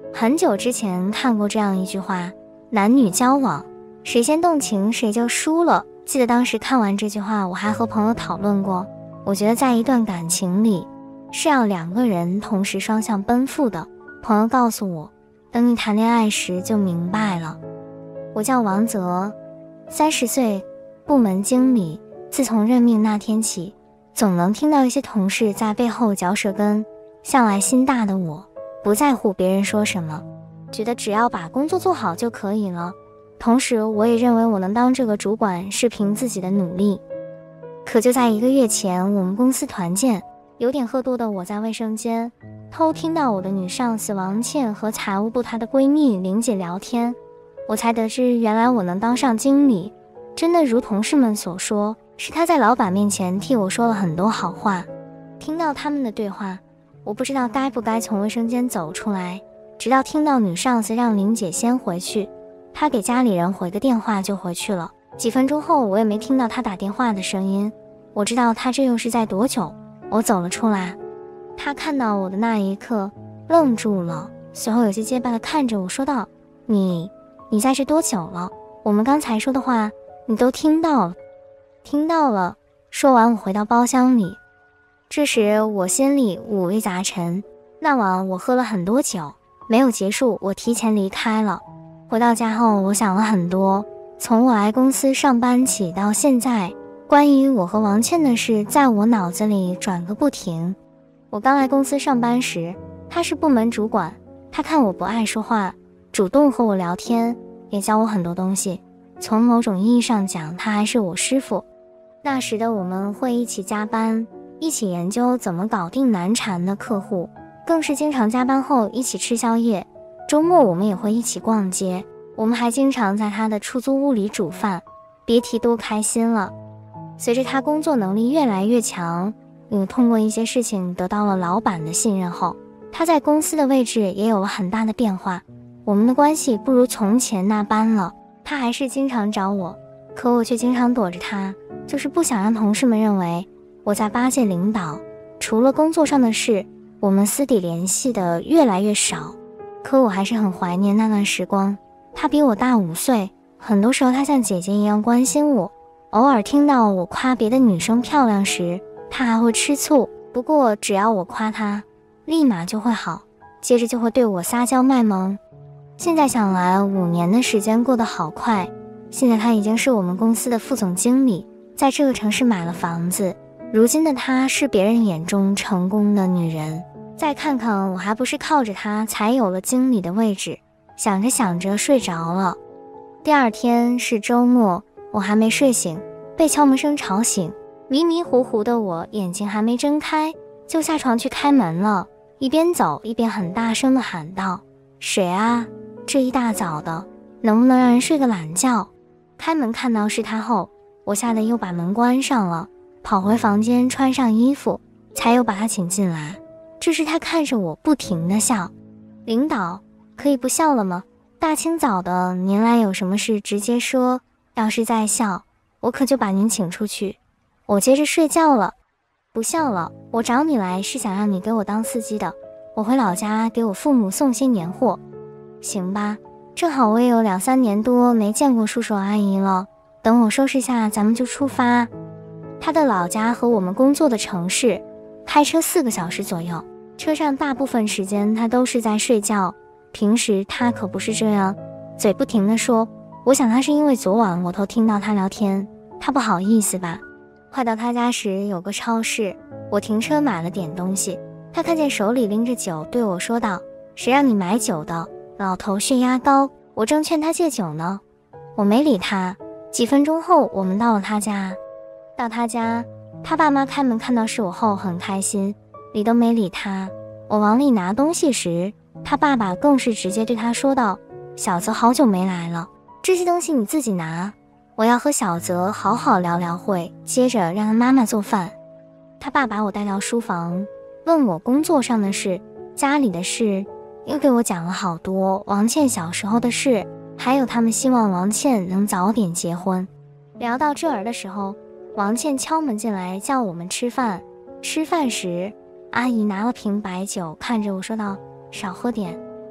很久之前看过这样一句话，男女交往，谁先动情谁就输了。记得当时看完这句话，我还和朋友讨论过，我觉得在一段感情里是要2个人同时双向奔赴的。朋友告诉我，等你谈恋爱时就明白了。我叫王泽，30岁，部门经理。自从任命那天起，总能听到一些同事在背后嚼舌根。向来心大的我，不在乎别人说什么，觉得只要把工作做好就可以了。同时我也认为我能当这个主管是凭自己的努力。可就在1个月前，我们公司团建，有点喝多的我在卫生间偷听到我的女上司王倩和财务部她的闺蜜玲姐聊天，我才得知原来我能当上经理，真的如同事们所说，是她在老板面前替我说了很多好话。听到他们的对话，我不知道该不该从卫生间走出来，直到听到女上司让玲姐先回去，她给家里人回个电话就回去了。几分钟后，我也没听到她打电话的声音，我知道她这又是在多久。我走了出来，她看到我的那一刻愣住了，随后有些结巴地看着我说道，你在这多久了？我们刚才说的话你都听到了？听到了。说完我回到包厢里，这时我心里五味杂陈。那晚我喝了很多酒，没有结束，我提前离开了。回到家后，我想了很多，从我来公司上班起到现在，关于我和王倩的事在我脑子里转个不停。我刚来公司上班时，他是部门主管，他看我不爱说话，主动和我聊天，也教我很多东西。从某种意义上讲，他还是我师傅。那时的我们会一起加班，一起研究怎么搞定难缠的客户，更是经常加班后一起吃宵夜。周末我们也会一起逛街，我们还经常在他的出租屋里煮饭，别提多开心了。随着他工作能力越来越强，通过一些事情得到了老板的信任后，他在公司的位置也有了很大的变化。我们的关系不如从前那般了，他还是经常找我，可我却经常躲着他，就是不想让同事们认为我在巴结领导。除了工作上的事，我们私底联系的越来越少，可我还是很怀念那段时光。他比我大5岁，很多时候他像姐姐一样关心我，偶尔听到我夸别的女生漂亮时，他还会吃醋，不过只要我夸他，立马就会好，接着就会对我撒娇卖萌。现在想来，5年的时间过得好快，现在他已经是我们公司的副总经理，在这个城市买了房子。如今的她是别人眼中成功的女人，再看看我还不是靠着她才有了经理的位置。想着想着睡着了。第2天是周末，我还没睡醒，被敲门声吵醒。迷迷糊糊的我眼睛还没睁开，就下床去开门了，一边走一边很大声地喊道，谁啊？这一大早的，能不能让人睡个懒觉？开门看到是他后，我吓得又把门关上了，跑回房间穿上衣服，才又把他请进来。这时他看着我不停地笑，领导可以不笑了吗？大清早的您来有什么事直接说，要是再笑我可就把您请出去。我接着睡觉了。不笑了，我找你来是想让你给我当司机的，我回老家给我父母送些年货。行吧，正好我也有2、3年多没见过叔叔阿姨了，等我收拾下咱们就出发。他的老家和我们工作的城市开车4个小时左右，车上大部分时间他都是在睡觉，平时他可不是这样，嘴不停地说。我想他是因为昨晚我偷听到他聊天，他不好意思吧。快到他家时有个超市，我停车买了点东西，他看见手里拎着酒，对我说道，谁让你买酒的，老头血压高，我正劝他戒酒呢。我没理他。几分钟后我们到了他家。到他家，他爸妈开门看到是我后很开心，理都没理他。我往里拿东西时，他爸爸更是直接对他说道，小泽好久没来了，这些东西你自己拿，我要和小泽好好聊聊会，接着让他妈妈做饭。他爸把我带到书房，问我工作上的事，家里的事，又给我讲了好多王倩小时候的事，还有他们希望王倩能早点结婚。聊到这儿的时候，王倩敲门进来叫我们吃饭。吃饭时，阿姨拿了瓶白酒看着我说道，少喝点，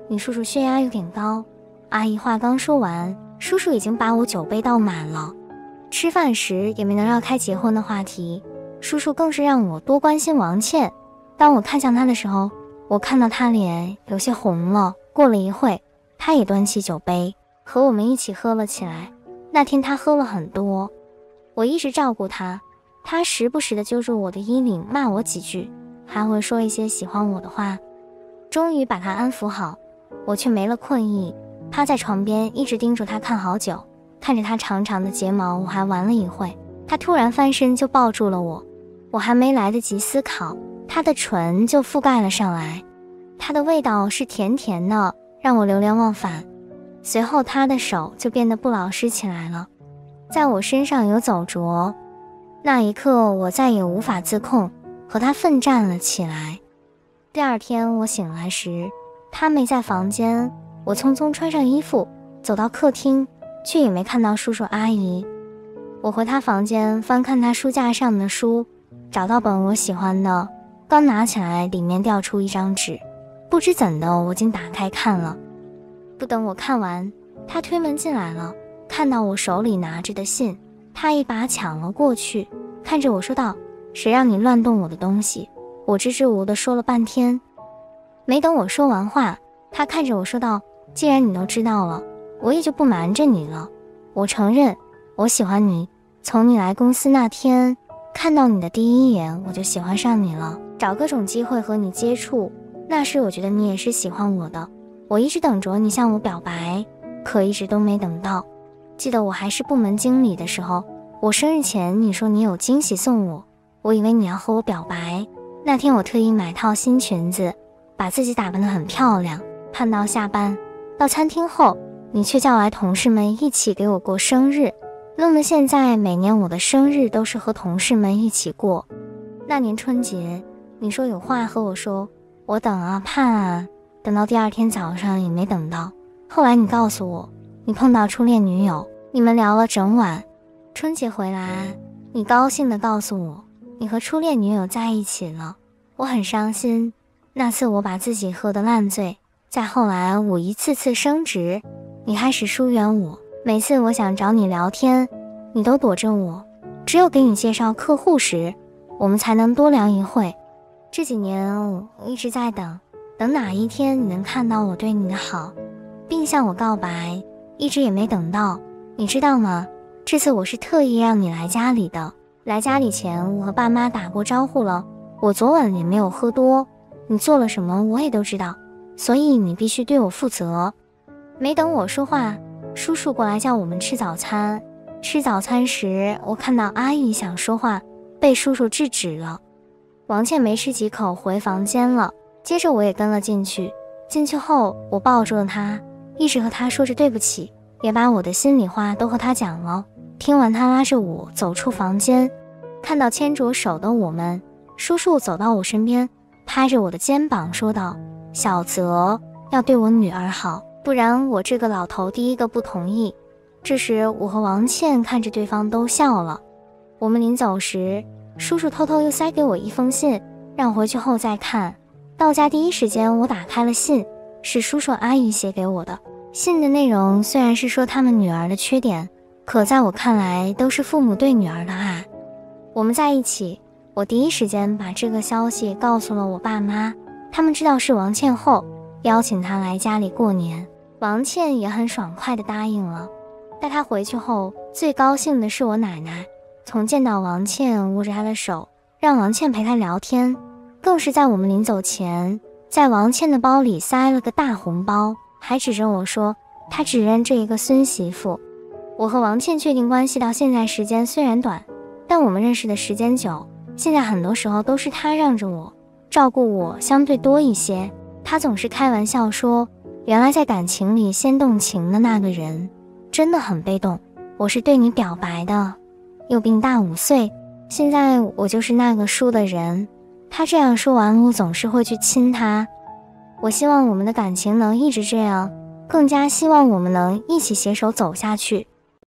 你叔叔血压有点高。阿姨话刚说完，叔叔已经把我酒杯倒满了。吃饭时也没能绕开结婚的话题，叔叔更是让我多关心王倩。当我看向他的时候，我看到他脸有些红了。过了一会，他也端起酒杯和我们一起喝了起来。那天他喝了很多，我一直照顾他，他时不时地揪住我的衣领骂我几句，还会说一些喜欢我的话。终于把他安抚好，我却没了困意，趴在床边一直盯着他看好久。看着他长长的睫毛，我还玩了一会，他突然翻身就抱住了我。我还没来得及思考，他的唇就覆盖了上来，他的味道是甜甜的，让我流连忘返。随后他的手就变得不老实起来了，在我身上有走着。那一刻我再也无法自控，和他奋战了起来。第二天我醒来时，他没在房间。我匆匆穿上衣服走到客厅，却也没看到叔叔阿姨。我回他房间翻看他书架上的书，找到本我喜欢的，刚拿起来里面掉出一张纸，不知怎的我竟打开看了。不等我看完，他推门进来了，看到我手里拿着的信，他一把抢了过去，看着我说道：谁让你乱动我的东西？我支支吾吾地说了半天，没等我说完话，他看着我说道：既然你都知道了，我也就不瞒着你了。我承认我喜欢你，从你来公司那天看到你的第一眼，我就喜欢上你了，找各种机会和你接触。那时我觉得你也是喜欢我的，我一直等着你向我表白，可一直都没等到。记得我还是部门经理的时候，我生日前你说你有惊喜送我，我以为你要和我表白。那天我特意买套新裙子，把自己打扮得很漂亮，盼到下班。到餐厅后，你却叫来同事们一起给我过生日，弄得现在每年我的生日都是和同事们一起过。那年春节，你说有话和我说，我等啊盼啊，等到第二天早上也没等到。后来你告诉我，你碰到初恋女友，你们聊了整晚。春节回来，你高兴地告诉我，你和初恋女友在一起了。我很伤心，那次我把自己喝得烂醉。再后来我一次次升职，你开始疏远我，每次我想找你聊天，你都躲着我，只有给你介绍客户时，我们才能多聊一会。这几年我一直在等哪一天你能看到我对你的好，并向我告白，一直也没等到。你知道吗？这次我是特意让你来家里的。来家里前我和爸妈打过招呼了，我昨晚也没有喝多，你做了什么我也都知道，所以你必须对我负责。没等我说话，叔叔过来叫我们吃早餐。吃早餐时，我看到阿姨想说话，被叔叔制止了。王倩没吃几口回房间了，接着我也跟了进去。进去后，我抱住了她，一直和她说着对不起，也把我的心里话都和她讲了。听完，她拉着我走出房间，看到牵着手的我们，叔叔走到我身边，拍着我的肩膀说道：小泽要对我女儿好，不然我这个老头第一个不同意。这时我和王倩看着对方都笑了。我们临走时，叔叔偷偷又塞给我一封信，让回去后再看。到家第一时间我打开了信，是叔叔阿姨写给我的。信的内容虽然是说他们女儿的缺点，可在我看来都是父母对女儿的爱。我们在一起，我第一时间把这个消息告诉了我爸妈，他们知道是王倩后，邀请她来家里过年。王倩也很爽快地答应了。带她回去后，最高兴的是我奶奶，从见到王倩握着她的手，让王倩陪她聊天，更是在我们临走前，在王倩的包里塞了个大红包，还指着我说她只认这一个孙媳妇。我和王倩确定关系到现在时间虽然短，但我们认识的时间久，现在很多时候都是她让着我，照顾我相对多一些。她总是开玩笑说，原来在感情里先动情的那个人真的很被动，我是对你表白的，又比你大5岁，现在我就是那个输的人。她这样说完，我总是会去亲她。我希望我们的感情能一直这样，更加希望我们能一起携手走下去。